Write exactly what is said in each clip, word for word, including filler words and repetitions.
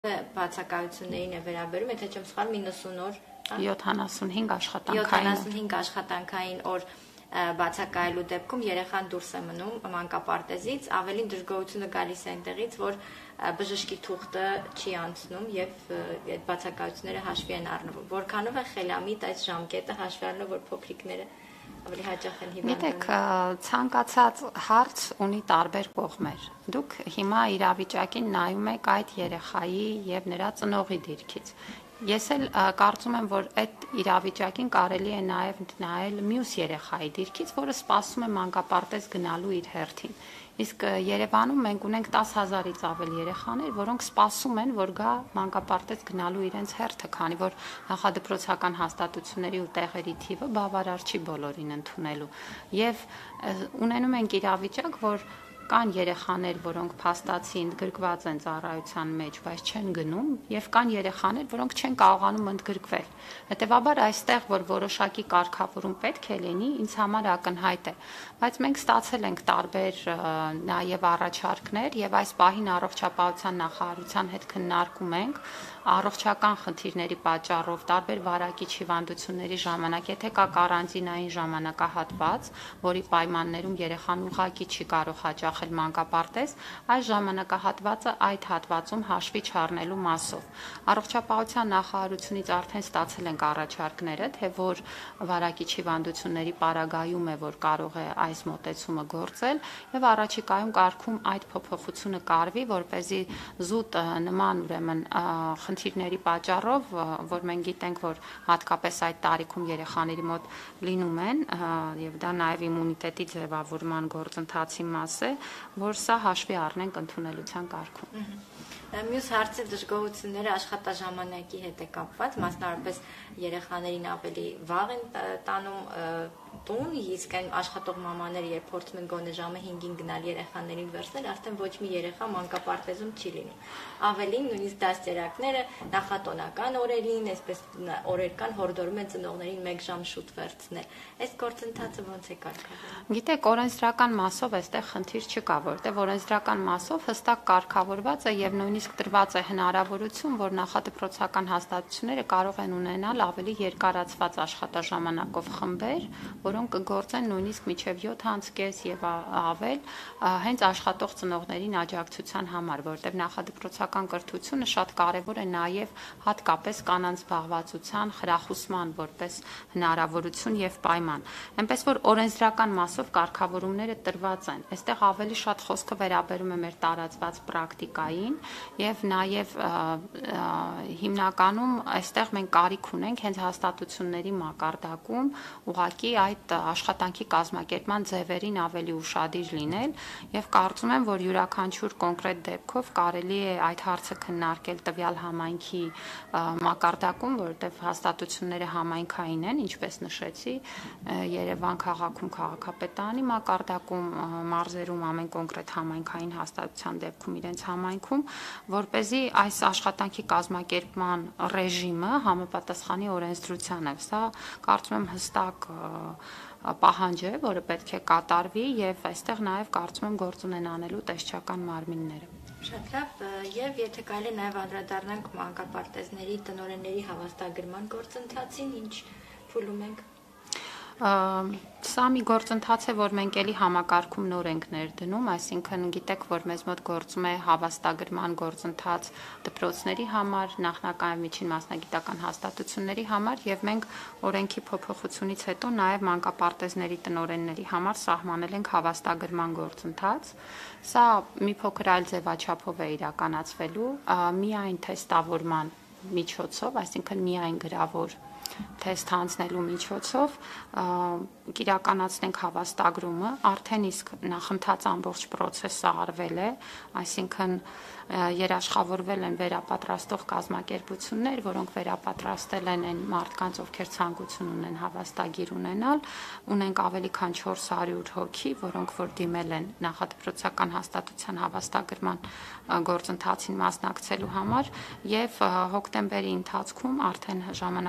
բացակայություններին է վերաբերում, եթե չեմ սխալվում իննսուն օր յոթանասունհինգ աշխատանքային յոթանասունհինգ աշխատանքային օր բացակայելու դեպքում երեխան դուրս է մնում մանկապարտեզից, ավելին դժգոհությունը գալիս է այնտեղից, որ բժշկի թուղթը չի անցնում եւ այդ բացակայությունները հաշվի են առնվում։ Որքանով է խելամիտ այս ժամկետը հաշվի առնելով, որ փոքրիկները ավելի հաճախ են հիվանդանում։ Գիտեք, ցանկացած հարց ունի տարբեր կողմեր։ Դուք հիմա իրավիճակին նայում եք այդ երեխայի եւ նրա ծնողի դիրքից։ Ես էլ կարծում եմ, որ այդ իրավիճակին կարելի է նաև նայել մյուս երեխայի դիրքից, որը սպասում է մանկապարտեզ գնալու իր հերթին։ Իսկ Երևանում մենք ունենք տասը հազարից ավել երեխաներ, որոնք սպասում են, որ գա մանկապարտեզ գնալու իրենց հերթը, քանի որ նախադպրոցական հաստատությունների ու տեղերի թիվը բավարար չի բոլորին ընդունելու։ Եվ ունենում ենք իրավիճակ, որ կան երեխաներ, որոնք փաստացի ընդգրկված են ծառայության մեջ, բայց չեն գնում, եւ կան երեխաներ, որոնք չեն կարողանում ընդգրկվել։ Հետևաբար այստեղ, որ որոշակի կարգավորում պետք է լինի, ինձ համար ակնհայտ է, բայց մենք ստացել ենք տարբեր նաեւ առաջարկներ եւ այս պահին առողջապահության նախարարության հետ քննարկում ենք առողջական խնդիրների պատճառով տարբեր վարակիչ հիվանդությունների ժամանակ, եթե կա կարանտինային ժամանակահատված, որի պայմաններում երեխան ուղղակի չի կարող հաճախել մանկապարտեզ, այս ժամանակահատվածը այդ հատվածում հաշվի չառնելու մասով։ Առողջապահության նախարարությունից արդեն ստացել ենք առաջարկները, թե որ վարակիչ հիվանդությունների պարագայում է, որ կարող է այս մոտեցումը գործել եւ առաջիկայում կարգում այդ փոփոխությունը կարվի, որպեսզի զուտ նման ուրեմն խնդիրների պատճառով, որ մենք գիտենք, որ հատկապես այդ տարիքում երեխաների մոտ լինում են եւ դա նաեւ իմունիտետի ձևավորման գործընթացի մաս է, որ սա հաշվի առնենք ընդունելության կարգում։ Մյուս հարցը դժգոհությունները աշխատաժամանակի հետ է կապված, մասնավորապես երեխաներին ավելի վաղ են տանում տուն, իսկ այն աշխատող մամաները, երբ փորձում են գոնե ժամը հինգին գնալ երեխաներին վերցնել, արդեն ոչ մի երեխա մանկապարտեզում չի լինում։ Ավելին, նույնիսկ դաստիարակները նախատոնական օրերին, այսպես օրեր կան, հորդորում են ծնողներին մեկ ժամ շուտ վերցնել։ Այս գործընթացը ո՞նց է կարգավորվում։ Գիտեք, օրենսդրական մասով այստեղ խնդիր չկա, որտեղ օրենսդրական մասով հստակ կարգավորված է եւ նույնիսկ տրված է հնարավորություն, որ նախադպրոցական հաստատությունները կարող են ունենալ ավելի երկարացված աշխատաժամանակով խմբեր, որոնք կգործեն նույնիսկ մինչև յոթ ամիս եւ ավել, հենց աշխատող ծնողներին աջակցության համար, որտեղ նախադպրոցական կրթությունը շատ կարեւոր է նաեւ հատկապես կանանց զբաղվածության խրախուսման որպես հնարավորություն եւ պայման։ Այնպես որ օրենսդրական մասով կարգավորումները տրված են։ Այստեղ ավելի շատ խոսքը վերաբերում է մեր տարածված պրակտիկային եւ նաեւ հիմնականում այստեղ մենք կարիք ունենք հենց հաստատությունների մակարդակում ուղղակի այդ աշխատանքի կազմակերպման ձևերին ավելի ուշադիր լինել եւ կարծում եմ, որ յուրաքանչյուր կոնկրետ դեպքով կարելի է այդ հարցը քննարկել տվյալ համայնքի մակարդակում, որովհետեւ հաստատությունները համայնքային են, ինչպես նշեցի, Երևան քաղաքում քաղաքապետարանի մակարդակում, մարզերում ամեն կոնկրետ համայնքային հաստատության դեպքում իրենց համայնքում, որպեսզի այս աշխատանքի կազմակերպման ռեժիմը համապատասխանի օրենսդրությանը։ Սա կարծում եմ հստակ պահանջ է, որը պետք է կատարվի եւ այստեղ նաեւ կարծում եմ գործ ունեն անելու տեսչական մարմինները։ Շատ լավ, եւ եթե կարելի նաեւ անդրադառնանք մանկապարտեզների տնօրենների հավաստագրման գործընթացին, ինչ փուլում ենք։ Սա մի գործընթաց է, որ մենք էլի համակարգում նոր ենք ներդնում, այսինքն գիտեք, որ մեզ մոտ գործում է հավաստագրման գործընթաց դպրոցների համար, նախնական միջին մասնագիտական հաստատությունների համար եւ մենք օրենքի փոփոխությունից հետո նաեւ մանկապարտեզների տնօրենների համար սահմանել ենք հավաստագրման գործընթաց։ Սա մի փոքր այլ ձևաչափով է իրականացվելու, միայն թեստավորման միջոցով, այսինքն միայն գրավոր թեստ հանձնելու միջոցով իրականացնենք հավաստագրումը, արդեն իսկ նախընթաց ամբողջ process-ը արվել է, այսինքն երաշխավորվել են վերապատրաստող կազմակերպություններ, որոնք վերապատրաստել են այն մարդկանց, ովքեր ցանկություն ունեն հավաստագիր ունենալ, ունենք ավելի քան չորս հարյուր հոգի, որոնք որ դիմել են նախադպրոցական հաստատության հավաստագրման գործընթացին մասնակցելու համար եւ հոկտեմբերի ընթացքում արդեն ժամանակացույց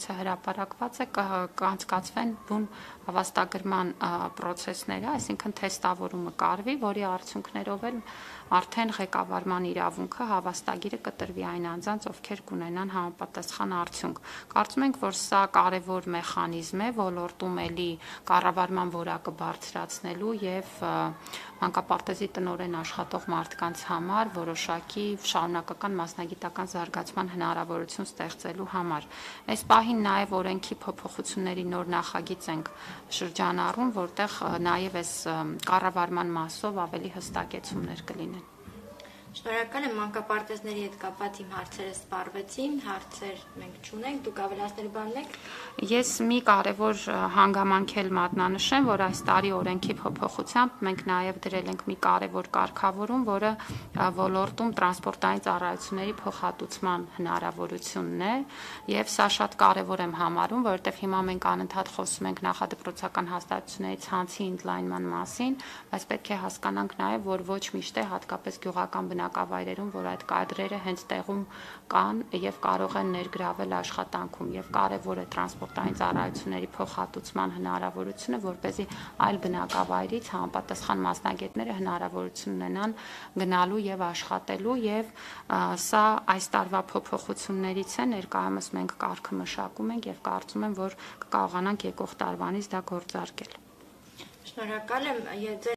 որոնցը հրապարակված է, կանցկացվեն բուն հավաստագրման պրոցեսները, այսինքն թեստավորումը կարվի, որի արդյունքներով էլ արդեն ղեկավարման իրավունքը հավաստագիրը կտրվի այն անձանց, ովքեր կունենան համապատասխան արդյունք։ Կարծում ենք, որ սա կարևոր մեխանիզմ է ոլորտում էլի կառավարման որակը բարձրացնելու եւ մանկապարտեզի տնօրեն աշխատող մարդկանց համար որոշակի շարունակական մասնագիտական զարգացման հնարավորություն ստեղծելու համար։ Այս պահին նաեւ օրենքի փոփոխությունների նոր նախագիծ ենք շրջանառում, որտեղ նաեւ այս կառավարման մասով ավելի հստակեցումներ կլինեն։ Շնորհակալ եմ, մանկապարտեզների հետ կապված իմ հարցերը սպառվեցին, հարցեր մենք չունենք, դուք ավելացնելու բան եք։ Ես մի կարևոր հանգամանք էլ մատնանշեմ, որ այս տարի օրենքի փոփոխությամբ մենք նաև դրել ենք մի կարևոր կարգավորում, որը ոլորտում տրանսպորտային ծառայությունների փոխհատուցման հնարավորությունն է, եւ սա շատ կարևոր եմ համարում, որովհետեւ հիմա մենք անընդհատ խոսում ենք նախադպրոցական հաստատությունների ցանցի ընդլայնման մասին, բայց պետք է հասկանանք նաև, որ ոչ միշտ է հատկապես գյուղական բնակավայրերում, որ այդ կադրերը հենց տեղում կան եւ կարող են ներգրավել աշխատանքում եւ կարեւոր է տրանսպորտային ծառայությունների փոխհատուցման հնարավորությունը, որպեսզի այլ բնակավայրից համապատասխան մասնագետները հնարավորություն ունենան գնալու եւ աշխատելու եւ սա այս տարվա փոփոխություններից է, ներկայումս մենք կարգը մշակում ենք եւ կարծում եմ, որ կկարողանանք եկող տարվանից դա գործարկել։ Շնորհակալ եմ։